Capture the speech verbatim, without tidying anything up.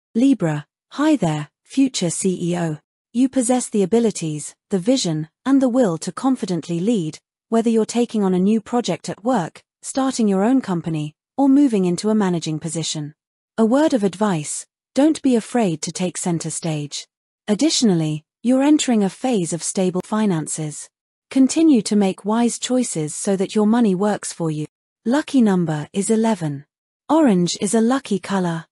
Libra, hi there, future C E O. You possess the abilities, the vision, and the will to confidently lead, whether you're taking on a new project at work, starting your own company, or moving into a managing position. A word of advice: don't be afraid to take center stage. Additionally, you're entering a phase of stable finances. Continue to make wise choices so that your money works for you. Lucky number is eleven. Orange is a lucky color.